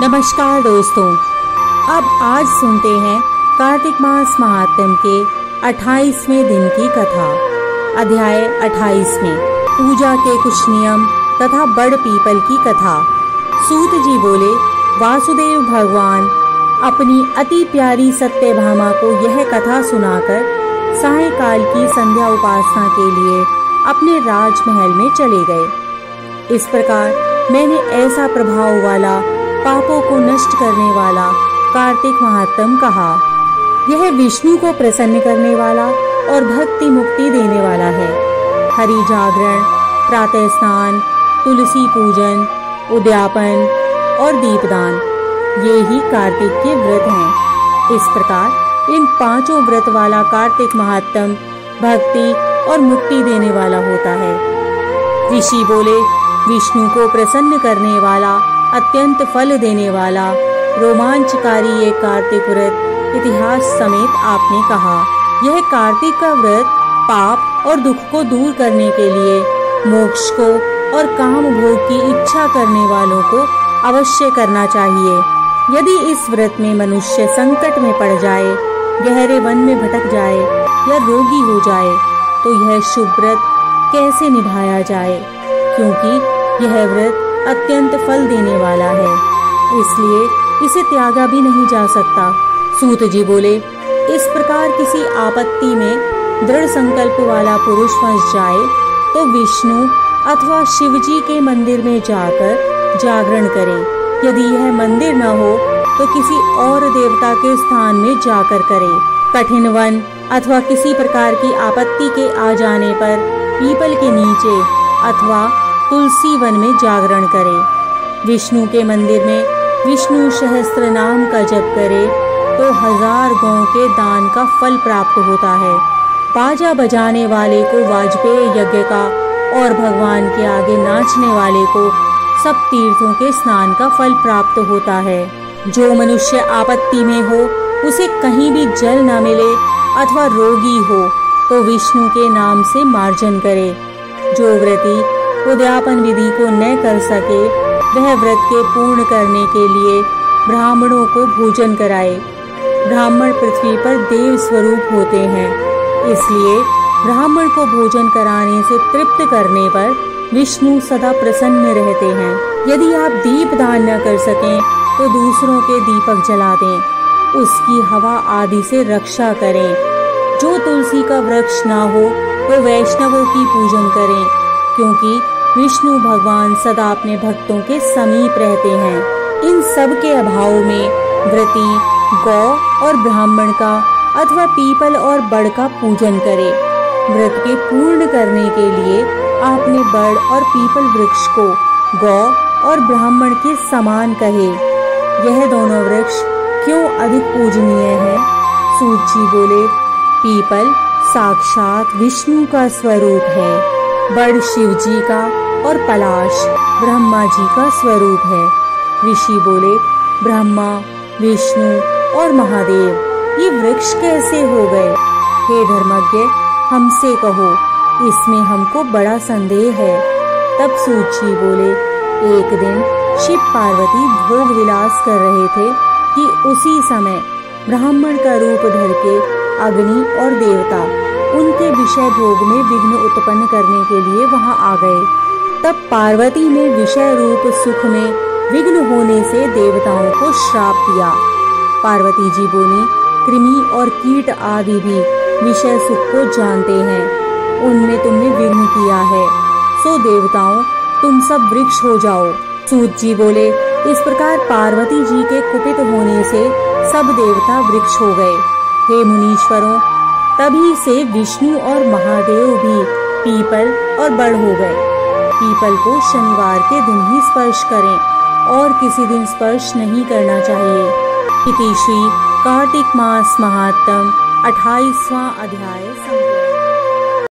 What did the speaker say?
नमस्कार दोस्तों, अब आज सुनते हैं कार्तिक मास महात्म्य के 28वें दिन की कथा। अध्याय 28 में पूजा के कुछ नियम तथा बड़ पीपल की कथा। सूत जी बोले, वासुदेव भगवान अपनी अति प्यारी सत्यभामा को यह कथा सुनाकर सायंकाल की संध्या उपासना के लिए अपने राजमहल में चले गए। इस प्रकार मैंने ऐसा प्रभाव वाला, पापों को नष्ट करने वाला कार्तिक महात्म्य कहा। यह विष्णु को प्रसन्न करने वाला और भक्ति मुक्ति देने वाला है। हरि जागरण, प्रातः स्नान, तुलसी पूजन, उद्यापन और दीपदान, ये ही कार्तिक के व्रत हैं। इस प्रकार इन पांचों व्रत वाला कार्तिक महात्म्य भक्ति और मुक्ति देने वाला होता है। ऋषि बोले, विष्णु को प्रसन्न करने वाला, अत्यंत फल देने वाला, रोमांचकारी ये कार्तिक व्रत इतिहास समेत आपने कहा। यह कार्तिक का व्रत पाप और दुख को दूर करने के लिए मोक्ष को और काम भोग की इच्छा करने वालों को अवश्य करना चाहिए। यदि इस व्रत में मनुष्य संकट में पड़ जाए, गहरे वन में भटक जाए या रोगी हो जाए, तो यह शुभ व्रत कैसे निभाया जाए, क्योंकि यह व्रत अत्यंत फल देने वाला है, इसलिए इसे त्यागा भी नहीं जा सकता। सूत जी बोले, इस प्रकार किसी आपत्ति में दृढ़ संकल्प वाला पुरुष फंस जाए तो विष्णु अथवा शिव जी के मंदिर में जाकर जागरण करे। यदि यह मंदिर न हो तो किसी और देवता के स्थान में जाकर करे। कठिन वन अथवा किसी प्रकार की आपत्ति के आ जाने पर पीपल के नीचे अथवा तुलसी वन में जागरण करे। विष्णु के मंदिर में विष्णु सहस्त्र नाम का जप करे तो 1000 गौ के दान का फल प्राप्त होता है। बाजा बजाने वाले को वाजपेय यज्ञ का और भगवान के आगे नाचने वाले को सब तीर्थों के स्नान का फल प्राप्त होता है। जो मनुष्य आपत्ति में हो, उसे कहीं भी जल न मिले अथवा रोगी हो तो विष्णु के नाम से मार्जन करे। जो व्रती उद्यापन विधि को न कर सके, वह व्रत के पूर्ण करने के लिए ब्राह्मणों को भोजन कराए। ब्राह्मण पृथ्वी पर देव स्वरूप होते हैं, इसलिए ब्राह्मण को भोजन कराने से तृप्त करने पर विष्णु सदा प्रसन्न रहते हैं। यदि आप दीप दान न कर सकें तो दूसरों के दीपक जला दें, उसकी हवा आदि से रक्षा करें। जो तुलसी का वृक्ष ना हो तो वैष्णवों की पूजन करें, क्योंकि विष्णु भगवान सदा अपने भक्तों के समीप रहते हैं। इन सब के अभाव में व्रती गौ और ब्राह्मण का अथवा पीपल और बड़ का पूजन करे। व्रत के पूर्ण करने के लिए आपने बड़ और पीपल वृक्ष को गौ और ब्राह्मण के समान कहे। यह दोनों वृक्ष क्यों अधिक पूजनीय है? सूत जी बोले, पीपल साक्षात विष्णु का स्वरूप है, बड़ शिव जी का और पलाश ब्रह्मा जी का स्वरूप है। ऋषि बोले, ब्रह्मा, विष्णु और महादेव ये वृक्ष कैसे हो गए? हे धर्मज्ञ, हमसे कहो, इसमें हमको बड़ा संदेह है। तब सूत जी बोले, एक दिन शिव पार्वती भोग विलास कर रहे थे कि उसी समय ब्राह्मण का रूप धर के अग्नि और देवता उनके विषय भोग में विघ्न उत्पन्न करने के लिए वहां आ गए। तब पार्वती ने विषय रूप सुख में विघ्न होने से देवताओं को श्राप दिया। पार्वती जी बोली, कृमि और कीट आदि भी विषय सुख को जानते हैं, उनमें तुमने विघ्न किया है, सो देवताओं तुम सब वृक्ष हो जाओ। सूत जी बोले, इस प्रकार पार्वती जी के कुपित होने से सब देवता वृक्ष हो गए। हे मुनीश्वरों, तभी से विष्णु और महादेव भी पीपल और बड़ हो गए। पीपल को शनिवार के दिन ही स्पर्श करें और किसी दिन स्पर्श नहीं करना चाहिए। इति श्री कार्तिक मास महात्म्य 28वां अध्याय संपूर्ण।